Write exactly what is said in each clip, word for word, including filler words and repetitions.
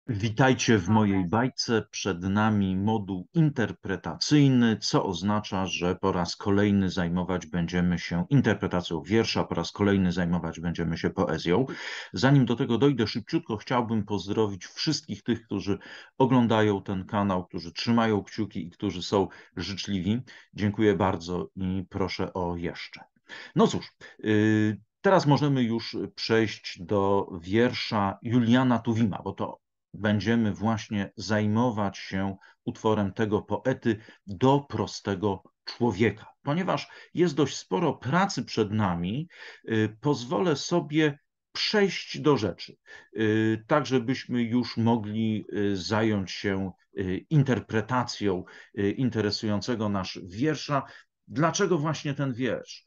Witajcie w mojej bajce. Przed nami moduł interpretacyjny, co oznacza, że po raz kolejny zajmować będziemy się interpretacją wiersza, po raz kolejny zajmować będziemy się poezją. Zanim do tego dojdę, szybciutko chciałbym pozdrowić wszystkich tych, którzy oglądają ten kanał, którzy trzymają kciuki i którzy są życzliwi. Dziękuję bardzo i proszę o jeszcze. No cóż, yy, teraz możemy już przejść do wiersza Juliana Tuwima, bo to będziemy właśnie zajmować się utworem tego poety do prostego człowieka. Ponieważ jest dość sporo pracy przed nami, y, pozwolę sobie przejść do rzeczy, y, tak żebyśmy już mogli y, zająć się y, interpretacją y, interesującego nasz wiersza. Dlaczego właśnie ten wiersz?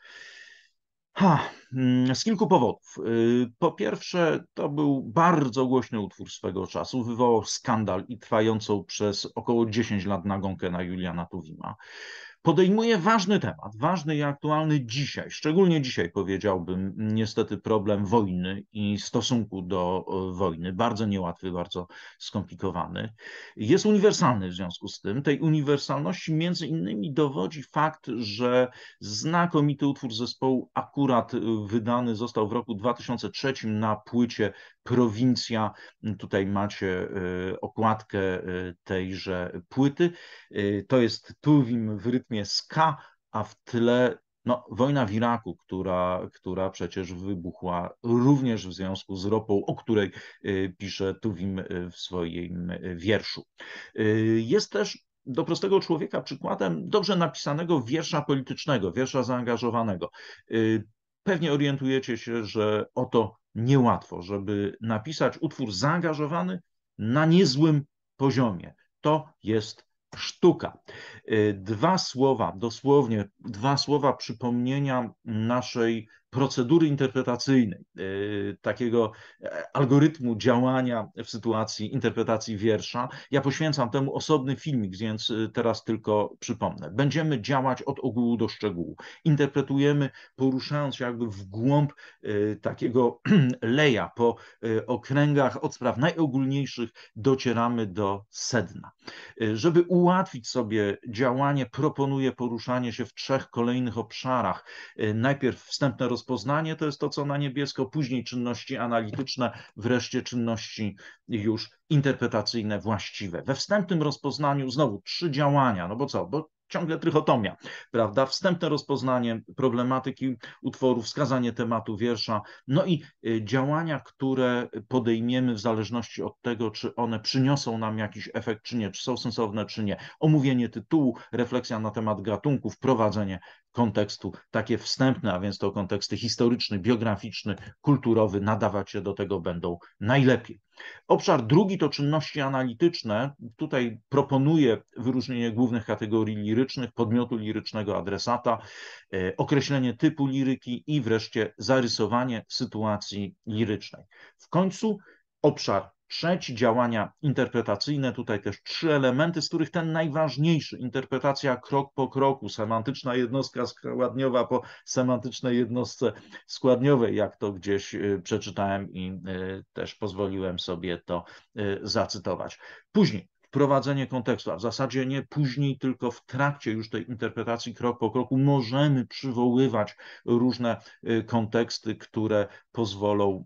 Ha, mm, z kilku powodów. Y, Po pierwsze, to był bardzo głośny utwór swego czasu, wywołał skandal i trwającą przez około dziesięć lat nagonkę na Juliana Tuwima. Podejmuje ważny temat, ważny i aktualny dzisiaj, szczególnie dzisiaj powiedziałbym, niestety problem wojny i stosunku do e, wojny, bardzo niełatwy, bardzo skomplikowany. Jest uniwersalny w związku z tym. Tej uniwersalności między innymi dowodzi fakt, że znakomity utwór zespołu akurat wydany został w roku dwa tysiące trzecim na płycie Prowincja. Tutaj macie e, okładkę e, tejże płyty. E, To jest Tuwim w rytmie ska, a w tle no, wojna w Iraku, która, która przecież wybuchła również w związku z ropą, o której e, pisze Tuwim w swoim wierszu. E, Jest też do prostego człowieka przykładem dobrze napisanego wiersza politycznego, wiersza zaangażowanego. Y, Pewnie orientujecie się, że oto niełatwo, żeby napisać utwór zaangażowany na niezłym poziomie. To jest sztuka. Y, Dwa słowa, dosłownie dwa słowa przypomnienia naszej procedury interpretacyjnej, y, takiego e, algorytmu działania w sytuacji interpretacji wiersza. Ja poświęcam temu osobny filmik, więc y, teraz tylko przypomnę. Będziemy działać od ogółu do szczegółu. Interpretujemy, poruszając się jakby w głąb y, takiego leja, po y, okręgach od spraw najogólniejszych docieramy do sedna. Y, Żeby ułatwić sobie działanie, proponuję poruszanie się w trzech kolejnych obszarach. Y, Najpierw wstępne rozpoznanie, to jest to, co na niebiesko, później czynności analityczne, wreszcie czynności już interpretacyjne właściwe. We wstępnym rozpoznaniu znowu trzy działania, no bo co, bo ciągle trychotomia, prawda? Wstępne rozpoznanie problematyki utworu, wskazanie tematu wiersza, no i y, działania, które podejmiemy w zależności od tego, czy one przyniosą nam jakiś efekt, czy nie, czy są sensowne, czy nie. Omówienie tytułu, refleksja na temat gatunku, wprowadzenie kontekstu, takie wstępne, a więc to konteksty historyczny, biograficzny, kulturowy, nadawać się do tego będą najlepiej. Obszar drugi to czynności analityczne. Tutaj proponuję wyróżnienie głównych kategorii lirycznych, podmiotu lirycznego, adresata, e, określenie typu liryki i wreszcie zarysowanie sytuacji lirycznej. W końcu obszar trzeci, działania interpretacyjne. Tutaj też trzy elementy, z których ten najważniejszy, interpretacja krok po kroku, semantyczna jednostka składniowa po semantycznej jednostce składniowej, jak to gdzieś y, przeczytałem i y, też pozwoliłem sobie to y, zacytować. Później wprowadzenie kontekstu, a w zasadzie nie później, tylko w trakcie już tej interpretacji krok po kroku możemy przywoływać różne y, konteksty, które pozwolą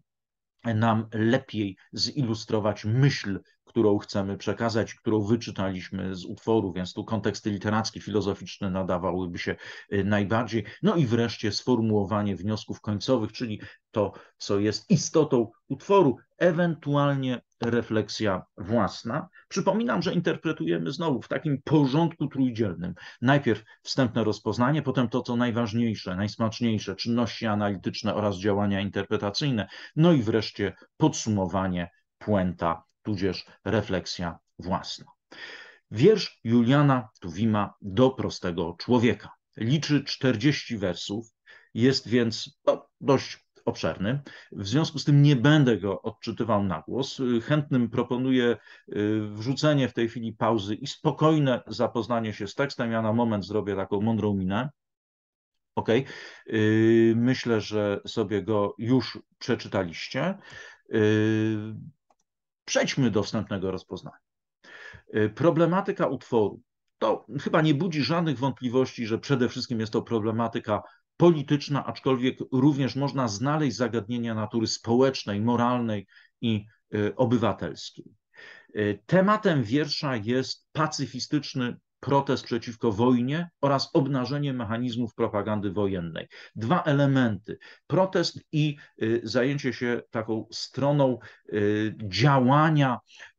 nam lepiej zilustrować myśl, którą chcemy przekazać, którą wyczytaliśmy z utworu, więc tu konteksty literackie, filozoficzne nadawałyby się y, najbardziej. No i wreszcie sformułowanie wniosków końcowych, czyli to, co jest istotą utworu, ewentualnie refleksja własna. Przypominam, że interpretujemy znowu w takim porządku trójdzielnym. Najpierw wstępne rozpoznanie, potem to, co najważniejsze, najsmaczniejsze, czynności analityczne oraz działania interpretacyjne, no i wreszcie podsumowanie, puenta, tudzież refleksja własna. Wiersz Juliana Tuwima do prostego człowieka. Liczy czterdzieści wersów, jest więc no, dość obszerny. W związku z tym nie będę go odczytywał na głos. Chętnym proponuję y, wrzucenie w tej chwili pauzy i spokojne zapoznanie się z tekstem. Ja na moment zrobię taką mądrą minę. OK. Myślę, że sobie go już przeczytaliście. Y, Przejdźmy do wstępnego rozpoznania. Problematyka utworu. To chyba nie budzi żadnych wątpliwości, że przede wszystkim jest to problematyka polityczna, aczkolwiek również można znaleźć zagadnienia natury społecznej, moralnej i obywatelskiej. Tematem wiersza jest pacyfistyczny protest przeciwko wojnie oraz obnażenie mechanizmów propagandy wojennej. Dwa elementy, protest i zajęcie się taką stroną działania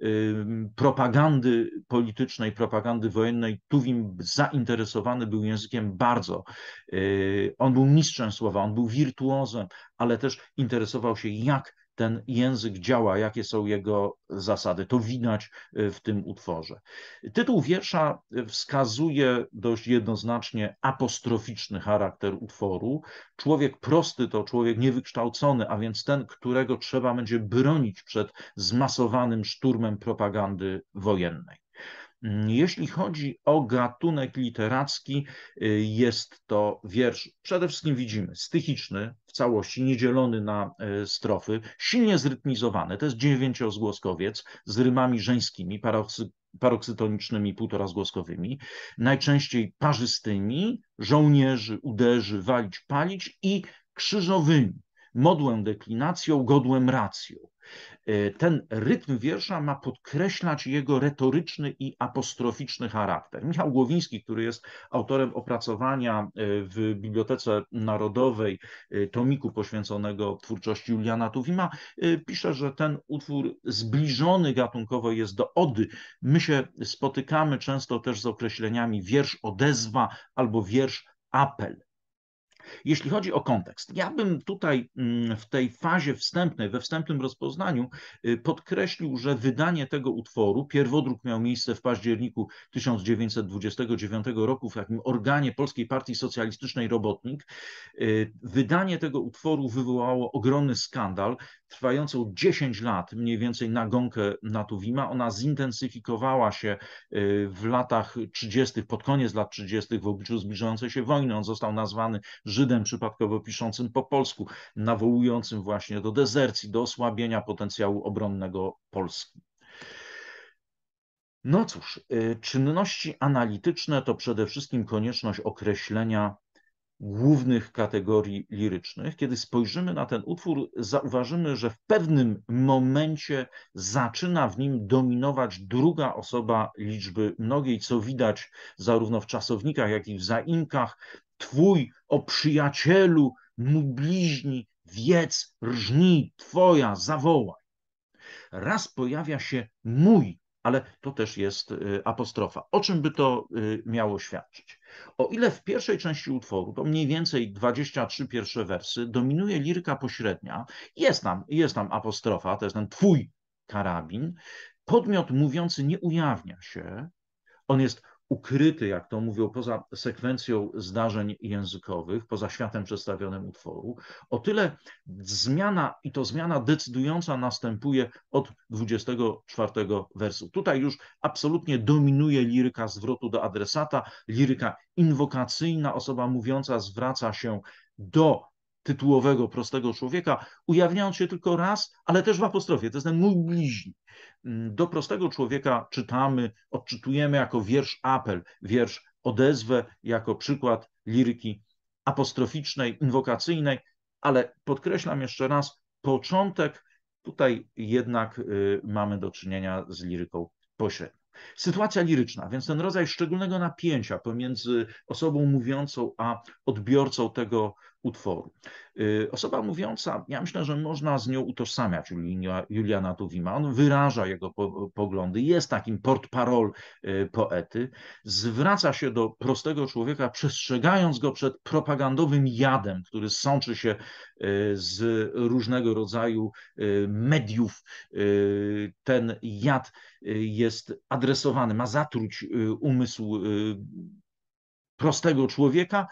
propagandy politycznej, propagandy wojennej. Tuwim zainteresowany był językiem bardzo. On był mistrzem słowa, on był wirtuozem, ale też interesował się, jak ten język działa, jakie są jego zasady. To widać w tym utworze. Tytuł wiersza wskazuje dość jednoznacznie apostroficzny charakter utworu. Człowiek prosty to człowiek niewykształcony, a więc ten, którego trzeba będzie bronić przed zmasowanym szturmem propagandy wojennej. Jeśli chodzi o gatunek literacki, jest to wiersz, przede wszystkim widzimy, stychiczny w całości, niedzielony na strofy, silnie zrytmizowany. To jest dziewięciozgłoskowiec z rymami żeńskimi, paroksy, paroksytonicznymi, półtorazgłoskowymi, najczęściej parzystymi, żołnierzy, uderzy, walić, palić i krzyżowymi, modłę deklinacją, godłem racją. Ten rytm wiersza ma podkreślać jego retoryczny i apostroficzny charakter. Michał Głowiński, który jest autorem opracowania w Bibliotece Narodowej tomiku poświęconego twórczości Juliana Tuwima, pisze, że ten utwór zbliżony gatunkowo jest do ody. My się spotykamy często też z określeniami wiersz odezwa albo wiersz apel. Jeśli chodzi o kontekst, ja bym tutaj w tej fazie wstępnej, we wstępnym rozpoznaniu podkreślił, że wydanie tego utworu, pierwodruk miał miejsce w październiku tysiąc dziewięćset dwudziestego dziewiątego roku w takim organie Polskiej Partii Socjalistycznej Robotnik. Wydanie tego utworu wywołało ogromny skandal, trwającą dziesięć lat, mniej więcej nagonkę na Tuwima. Ona zintensyfikowała się w latach trzydziestych, pod koniec lat trzydziestych w obliczu zbliżającej się wojny. On został nazwany Żydem przypadkowo piszącym po polsku, nawołującym właśnie do dezercji, do osłabienia potencjału obronnego Polski. No cóż, czynności analityczne to przede wszystkim konieczność określenia głównych kategorii lirycznych. Kiedy spojrzymy na ten utwór, zauważymy, że w pewnym momencie zaczyna w nim dominować druga osoba liczby mnogiej, co widać zarówno w czasownikach, jak i w zaimkach. Twój, o przyjacielu, mój bliźni, wiedz, rżnij, twoja, zawołaj. Raz pojawia się mój, ale to też jest apostrofa. O czym by to miało świadczyć? O ile w pierwszej części utworu, to mniej więcej dwadzieścia trzy pierwsze wersy, dominuje liryka pośrednia, jest tam, jest tam apostrofa, to jest ten twój karabin, podmiot mówiący nie ujawnia się, on jest ukryty, jak to mówią, poza sekwencją zdarzeń językowych, poza światem przedstawionym utworu. O tyle zmiana, i to zmiana decydująca, następuje od dwudziestego czwartego wersu. Tutaj już absolutnie dominuje liryka zwrotu do adresata, liryka inwokacyjna, osoba mówiąca zwraca się do tytułowego, prostego człowieka, ujawniając się tylko raz, ale też w apostrofie, to jest ten mój bliźni. Do prostego człowieka czytamy, odczytujemy jako wiersz apel, wiersz odezwę, jako przykład liryki apostroficznej, inwokacyjnej, ale podkreślam jeszcze raz, początek, tutaj jednak y, mamy do czynienia z liryką pośrednią. Sytuacja liryczna, więc ten rodzaj szczególnego napięcia pomiędzy osobą mówiącą a odbiorcą tego utworu. Osoba mówiąca, ja myślę, że można z nią utożsamiać Juliana Tuwima. On wyraża jego poglądy, jest takim portparol poety, zwraca się do prostego człowieka, przestrzegając go przed propagandowym jadem, który sączy się z różnego rodzaju mediów. Ten jad jest adresowany, ma zatruć umysł prostego człowieka,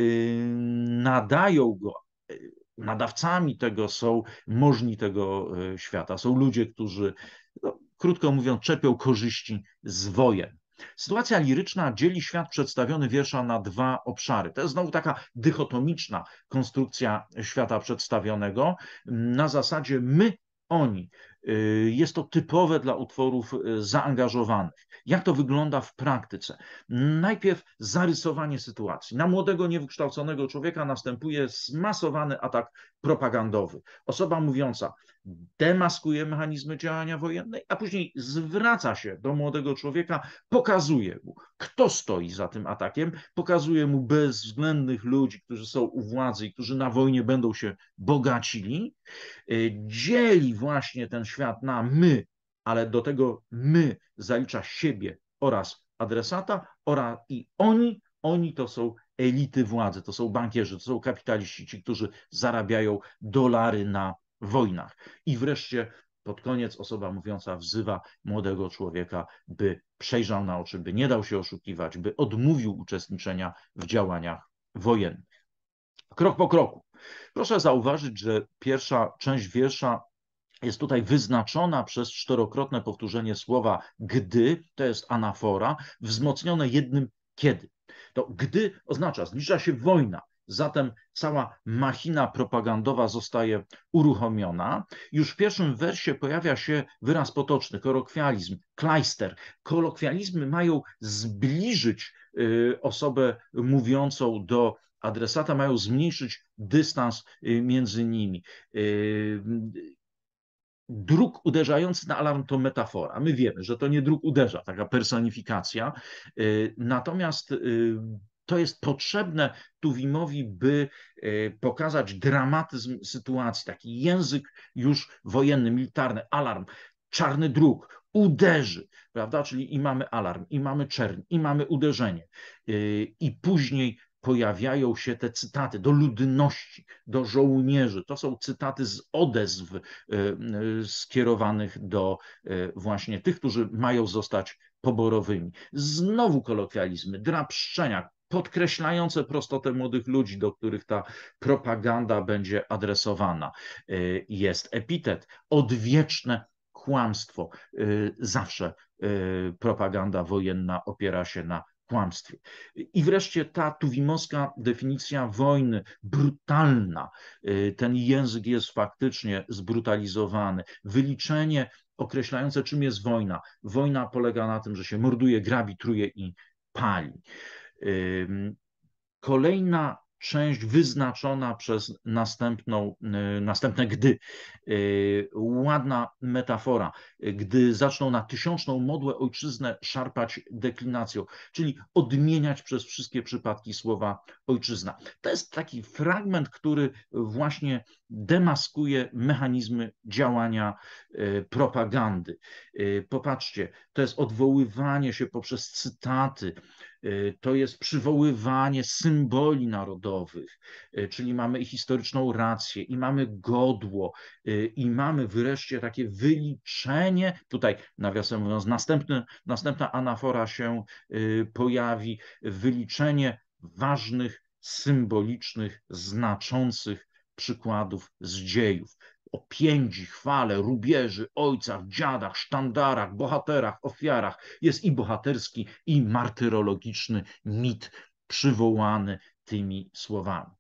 nadają go, nadawcami tego są możni tego świata, są ludzie, którzy, no, krótko mówiąc, czerpią korzyści z wojen. Sytuacja liryczna dzieli świat przedstawiony wiersza na dwa obszary. To jest znowu taka dychotomiczna konstrukcja świata przedstawionego na zasadzie my, oni. Jest to typowe dla utworów zaangażowanych. Jak to wygląda w praktyce? Najpierw zarysowanie sytuacji. Na młodego, niewykształconego człowieka następuje zmasowany atak propagandowy. Osoba mówiąca demaskuje mechanizmy działania wojennej, a później zwraca się do młodego człowieka, pokazuje mu, kto stoi za tym atakiem, pokazuje mu bezwzględnych ludzi, którzy są u władzy i którzy na wojnie będą się bogacili, dzieli właśnie ten świat na my, ale do tego my zalicza siebie oraz adresata, oraz i oni, oni to są elity władzy, to są bankierzy, to są kapitaliści, ci, którzy zarabiają dolary na wojnach. I wreszcie pod koniec osoba mówiąca wzywa młodego człowieka, by przejrzał na oczy, by nie dał się oszukiwać, by odmówił uczestniczenia w działaniach wojennych. Krok po kroku. Proszę zauważyć, że pierwsza część wiersza jest tutaj wyznaczona przez czterokrotne powtórzenie słowa gdy, to jest anafora, wzmocnione jednym kiedy. To gdy oznacza, zbliża się wojna, zatem cała machina propagandowa zostaje uruchomiona. Już w pierwszym wersie pojawia się wyraz potoczny, kolokwializm, klajster. Kolokwializmy mają zbliżyć osobę mówiącą do adresata, mają zmniejszyć dystans między nimi. Druk uderzający na alarm to metafora. My wiemy, że to nie druk uderza, taka personifikacja. Natomiast to jest potrzebne Tuwimowi, by pokazać dramatyzm sytuacji, taki język już wojenny, militarny, alarm, czarny druk, uderzy, prawda? Czyli i mamy alarm, i mamy czerń, i mamy uderzenie. I później pojawiają się te cytaty do ludności, do żołnierzy. To są cytaty z odezw skierowanych do właśnie tych, którzy mają zostać poborowymi. Znowu kolokwializmy, drapszczenia, podkreślające prostotę młodych ludzi, do których ta propaganda będzie adresowana. Jest epitet, odwieczne kłamstwo. Zawsze propaganda wojenna opiera się na kłamstwie. I wreszcie ta tuwimowska definicja wojny, brutalna. Ten język jest faktycznie zbrutalizowany. Wyliczenie określające, czym jest wojna. Wojna polega na tym, że się morduje, grabi, truje i pali. Kolejna część wyznaczona przez następną, następne gdy. Ładna metafora. Gdy zaczną na tysiączną modłę ojczyznę szarpać deklinacją, czyli odmieniać przez wszystkie przypadki słowa ojczyzna. To jest taki fragment, który właśnie demaskuje mechanizmy działania propagandy. Popatrzcie, to jest odwoływanie się poprzez cytaty, to jest przywoływanie symboli narodowych, czyli mamy i historyczną rację, i mamy godło, i mamy wreszcie takie wyliczenie, tutaj nawiasem mówiąc, następny, następna anafora się pojawi, wyliczenie ważnych, symbolicznych, znaczących przykładów z dziejów. O piędzi, chwale, rubieży, ojcach, dziadach, sztandarach, bohaterach, ofiarach. Jest i bohaterski, i martyrologiczny mit przywołany tymi słowami.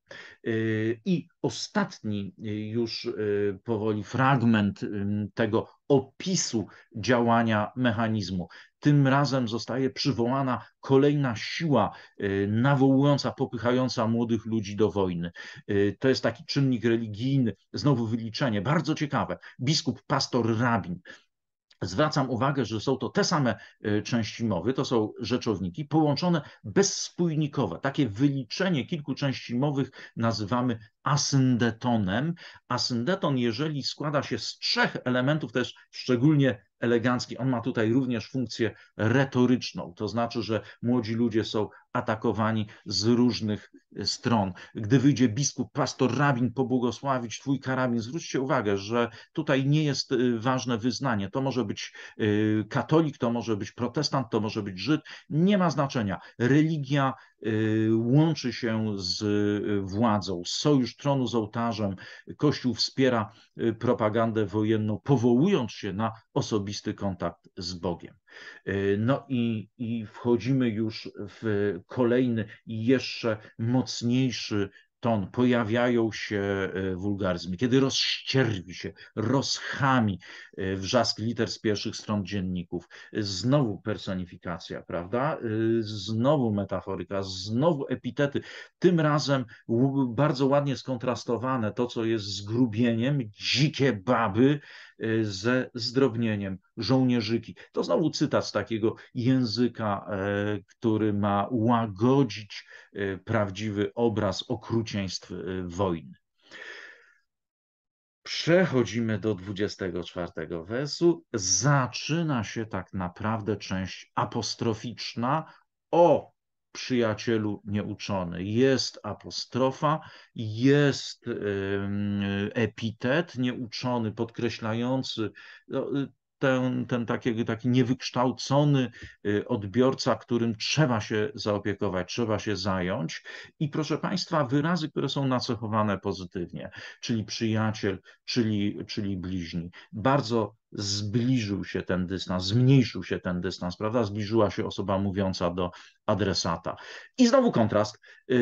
I ostatni już powoli fragment tego opisu działania mechanizmu. Tym razem zostaje przywołana kolejna siła nawołująca, popychająca młodych ludzi do wojny. To jest taki czynnik religijny, znowu wyliczenie, bardzo ciekawe. Biskup, pastor, rabin. Zwracam uwagę, że są to te same części mowy, to są rzeczowniki połączone bezspójnikowe. Takie wyliczenie kilku części mowych nazywamy asyndetonem. Asyndeton, jeżeli składa się z trzech elementów, to jest szczególnie elegancki. On ma tutaj również funkcję retoryczną, to znaczy, że młodzi ludzie są atakowani z różnych stron. Gdy wyjdzie biskup, pastor, rabin pobłogosławić twój karabin, zwróćcie uwagę, że tutaj nie jest ważne wyznanie. To może być katolik, to może być protestant, to może być Żyd, nie ma znaczenia. Religia łączy się z władzą, sojusz tronu z ołtarzem. Kościół wspiera propagandę wojenną, powołując się na osobisty kontakt z Bogiem. No i, i wchodzimy już w kolejny i jeszcze mocniejszy ton, pojawiają się wulgaryzmy, kiedy rozścierwi się, rozchami wrzask liter z pierwszych stron dzienników, znowu personifikacja, prawda? Znowu metaforyka, znowu epitety, tym razem bardzo ładnie skontrastowane to, co jest zgrubieniem, dzikie baby ze zdrobnieniem, żołnierzyki. To znowu cytat z takiego języka, który ma łagodzić prawdziwy obraz okrucieństw wojny. Przechodzimy do dwudziestego czwartego wersu. Zaczyna się tak naprawdę część apostroficzna o przyjacielu nieuczony. Jest apostrofa, jest epitet nieuczony, podkreślający ten, ten taki, taki niewykształcony odbiorca, którym trzeba się zaopiekować, trzeba się zająć. I proszę Państwa, wyrazy, które są nacechowane pozytywnie, czyli przyjaciel, czyli, czyli bliźni. Bardzo zbliżył się ten dystans, zmniejszył się ten dystans, prawda? Zbliżyła się osoba mówiąca do adresata. I znowu kontrast.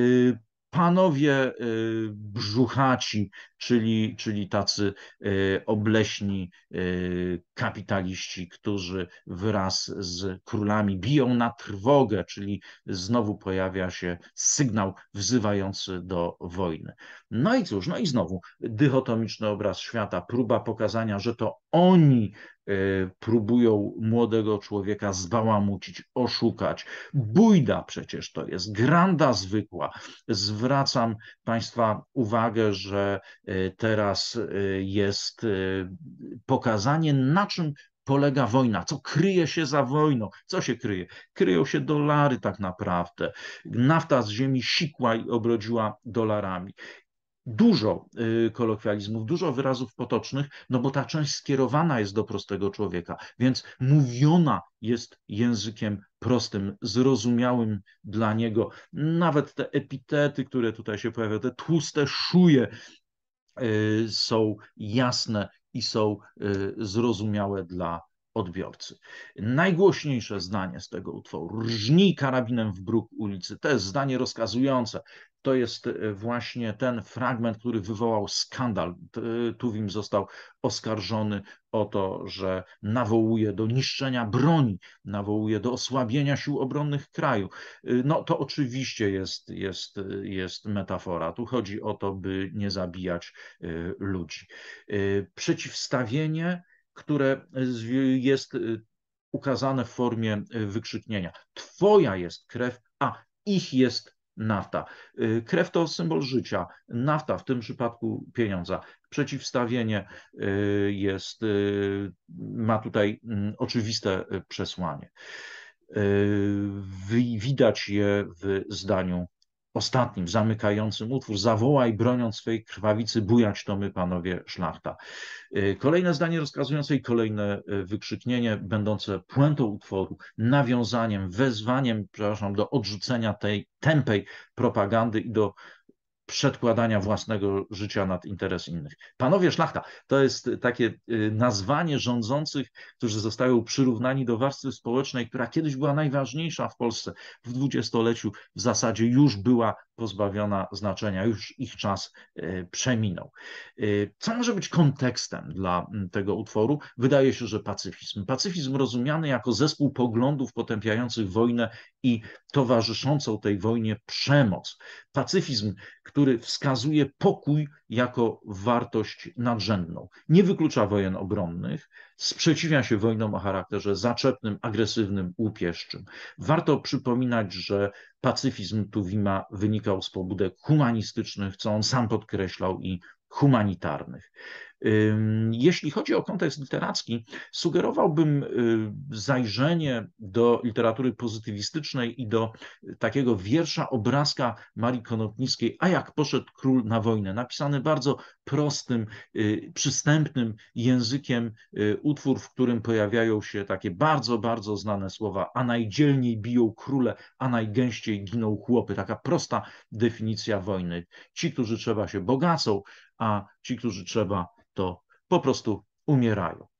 Panowie brzuchaci, czyli, czyli tacy obleśni kapitaliści, którzy wraz z królami biją na trwogę, czyli znowu pojawia się sygnał wzywający do wojny. No i cóż, no i znowu dychotomiczny obraz świata, próba pokazania, że to oni próbują młodego człowieka zbałamucić, oszukać. Bójda przecież to jest, granda zwykła. Zwracam Państwa uwagę, że teraz jest pokazanie, na czym polega wojna, co kryje się za wojną, co się kryje? Kryją się dolary tak naprawdę. Nafta z ziemi sikła i obrodziła dolarami. Dużo kolokwializmów, dużo wyrazów potocznych, no bo ta część skierowana jest do prostego człowieka, więc mówiona jest językiem prostym, zrozumiałym dla niego. Nawet te epitety, które tutaj się pojawiają, te tłuste szuje są jasne i są zrozumiałe dla odbiorcy. Najgłośniejsze zdanie z tego utworu: rżnij karabinem w bruk ulicy. To jest zdanie rozkazujące. To jest właśnie ten fragment, który wywołał skandal. Tuwim został oskarżony o to, że nawołuje do niszczenia broni, nawołuje do osłabienia sił obronnych kraju. No to oczywiście jest, jest, jest metafora. Tu chodzi o to, by nie zabijać ludzi. Przeciwstawienie, które jest ukazane w formie wykrzyknienia. Twoja jest krew, a ich jest nafta. Krew to symbol życia, nafta w tym przypadku pieniądza. Przeciwstawienie jest, ma tutaj oczywiste przesłanie. Widać je w zdaniu ostatnim, zamykającym utwór: zawołaj, broniąc swej krwawicy, bujać to my, panowie szlachta. Kolejne zdanie rozkazujące i kolejne wykrzyknienie będące puentą utworu, nawiązaniem, wezwaniem, przepraszam, do odrzucenia tej tępej propagandy i do przedkładania własnego życia nad interes innych. Panowie szlachta, to jest takie nazwanie rządzących, którzy zostają przyrównani do warstwy społecznej, która kiedyś była najważniejsza w Polsce. W dwudziestoleciu w zasadzie już była pozbawiona znaczenia, już ich czas przeminął. Co może być kontekstem dla tego utworu? Wydaje się, że pacyfizm. Pacyfizm rozumiany jako zespół poglądów potępiających wojnę i towarzyszącą tej wojnie przemoc. Pacyfizm, który wskazuje pokój jako wartość nadrzędną. Nie wyklucza wojen obronnych, sprzeciwia się wojnom o charakterze zaczepnym, agresywnym, łupieszczym. Warto przypominać, że pacyfizm Tuwima wynikał z pobudek humanistycznych, co on sam podkreślał, i humanitarnych. Jeśli chodzi o kontekst literacki, sugerowałbym zajrzenie do literatury pozytywistycznej i do takiego wiersza, obrazka Marii Konopnickiej „A jak poszedł król na wojnę”, napisany bardzo prostym, przystępnym językiem utwór, w którym pojawiają się takie bardzo, bardzo znane słowa: a najdzielniej biją króle, a najgęściej giną chłopy. Taka prosta definicja wojny. Ci, którzy trzeba, się bogacą, a ci, którzy trzeba, to po prostu umierają.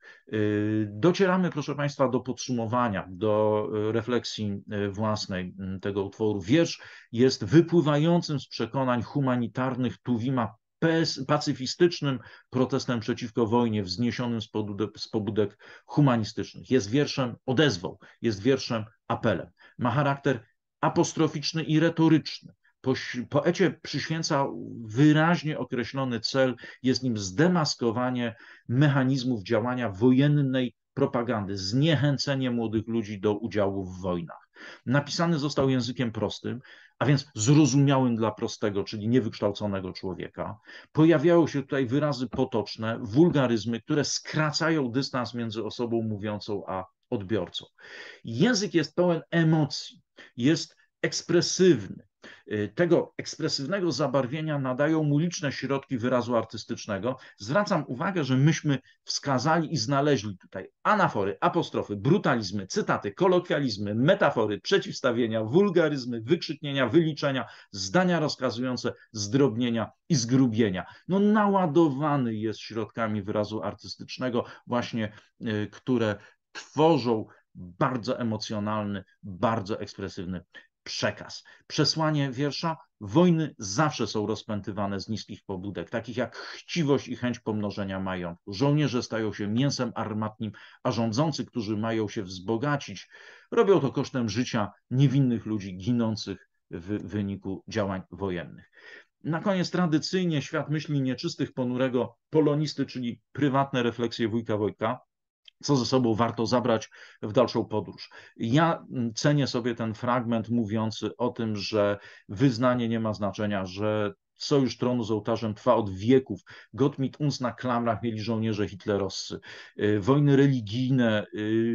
Docieramy, proszę Państwa, do podsumowania, do refleksji własnej tego utworu. Wiersz jest wypływającym z przekonań humanitarnych Tuwima pacyfistycznym protestem przeciwko wojnie, wzniesionym z pobudek, z pobudek humanistycznych. Jest wierszem odezwą, jest wierszem apelem. Ma charakter apostroficzny i retoryczny. Poecie przyświęca wyraźnie określony cel, jest nim zdemaskowanie mechanizmów działania wojennej propagandy, zniechęcenie młodych ludzi do udziału w wojnach. Napisany został językiem prostym, a więc zrozumiałym dla prostego, czyli niewykształconego człowieka. Pojawiają się tutaj wyrazy potoczne, wulgaryzmy, które skracają dystans między osobą mówiącą a odbiorcą. Język jest pełen emocji, jest ekspresywny. Tego ekspresywnego zabarwienia nadają mu liczne środki wyrazu artystycznego. Zwracam uwagę, że myśmy wskazali i znaleźli tutaj anafory, apostrofy, brutalizmy, cytaty, kolokwializmy, metafory, przeciwstawienia, wulgaryzmy, wykrzyknienia, wyliczenia, zdania rozkazujące, zdrobnienia i zgrubienia. No, naładowany jest środkami wyrazu artystycznego, właśnie które tworzą bardzo emocjonalny, bardzo ekspresywny przekaz. Przesłanie wiersza: wojny zawsze są rozpętywane z niskich pobudek, takich jak chciwość i chęć pomnożenia majątku. Żołnierze stają się mięsem armatnim, a rządzący, którzy mają się wzbogacić, robią to kosztem życia niewinnych ludzi ginących w wyniku działań wojennych. Na koniec tradycyjnie świat myśli nieczystych ponurego polonisty, czyli prywatne refleksje wujka Wojtka, co ze sobą warto zabrać w dalszą podróż. Ja cenię sobie ten fragment mówiący o tym, że wyznanie nie ma znaczenia, że sojusz tronu z ołtarzem trwa od wieków. Gott mit uns na klamrach mieli żołnierze hitlerowscy. Wojny religijne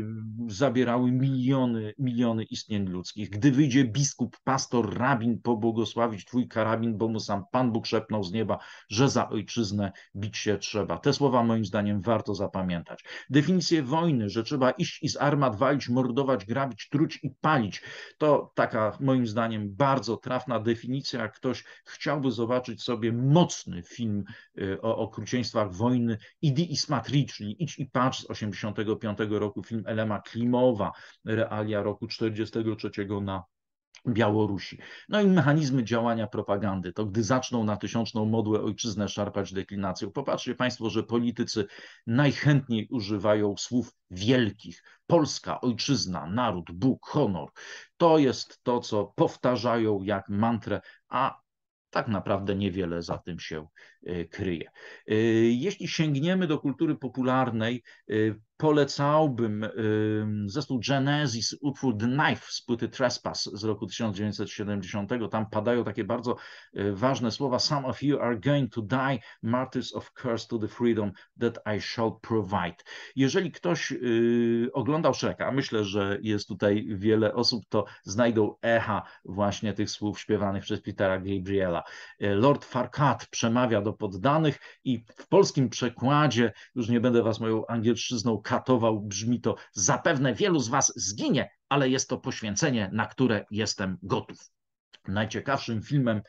zabierały miliony, miliony istnień ludzkich. Gdy wyjdzie biskup, pastor, rabin pobłogosławić twój karabin, bo mu sam Pan Bóg szepnął z nieba, że za ojczyznę bić się trzeba. Te słowa moim zdaniem warto zapamiętać. Definicję wojny, że trzeba iść i z armat walić, mordować, grabić, truć i palić, to taka moim zdaniem bardzo trafna definicja. Jak ktoś chciałby zobaczyć zobaczyć sobie mocny film o okrucieństwach wojny, Idi i Smatri, czyli Idź i patrz z osiemdziesiątego piątego roku, film Elema Klimowa, realia roku czterdziestego trzeciego na Białorusi. No i mechanizmy działania propagandy, to gdy zaczną na tysiączną modłę ojczyznę szarpać deklinacją. Popatrzcie Państwo, że politycy najchętniej używają słów wielkich: Polska, ojczyzna, naród, Bóg, honor. To jest to, co powtarzają jak mantrę, a tak naprawdę niewiele za tym się kryje. Jeśli sięgniemy do kultury popularnej, polecałbym zespół Genesis, utwór The Knife z płyty Trespass z roku tysiąc dziewięćset siedemdziesiątego. Tam padają takie bardzo ważne słowa: Some of you are going to die, martyrs of curse to the freedom that I shall provide. Jeżeli ktoś oglądał Shreka, a myślę, że jest tutaj wiele osób, to znajdą echa właśnie tych słów śpiewanych przez Petera Gabriela. Lord Farquaad przemawia do poddanych i w polskim przekładzie, już nie będę was moją angielszczyzną katował, brzmi to: zapewne wielu z was zginie, ale jest to poświęcenie, na które jestem gotów. Najciekawszym filmem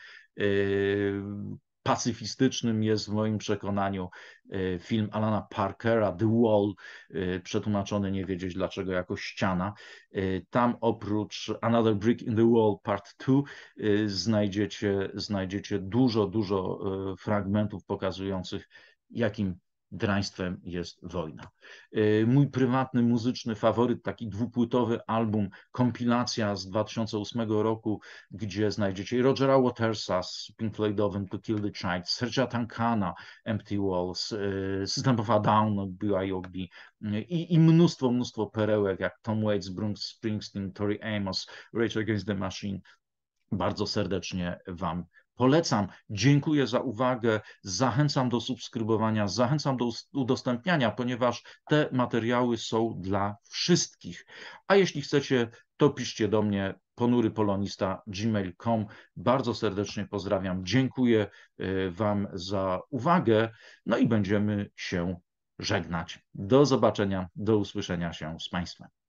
yy, pacyfistycznym jest w moim przekonaniu film Alana Parkera, The Wall, przetłumaczony nie wiedzieć dlaczego jako ściana. Tam oprócz Another Brick in the Wall Part two znajdziecie, znajdziecie dużo, dużo fragmentów pokazujących, jakim draństwem jest wojna. Mój prywatny muzyczny faworyt, taki dwupłytowy album, kompilacja z dwa tysiące ósmego roku, gdzie znajdziecie Rogera Watersa z Pink Floydowym To Kill the Child, Serge'a Tankana, Empty Walls, System of a Down, B Y O B i, i mnóstwo, mnóstwo perełek jak Tom Waits, Bruce Springsteen, Tori Amos, Rage Against the Machine. Bardzo serdecznie wam polecam. Dziękuję za uwagę. Zachęcam do subskrybowania, zachęcam do udostępniania, ponieważ te materiały są dla wszystkich. A jeśli chcecie, to piszcie do mnie ponurypolonista małpa gmail kropka com. Bardzo serdecznie pozdrawiam. Dziękuję wam za uwagę. No i będziemy się żegnać. Do zobaczenia, do usłyszenia się z Państwem.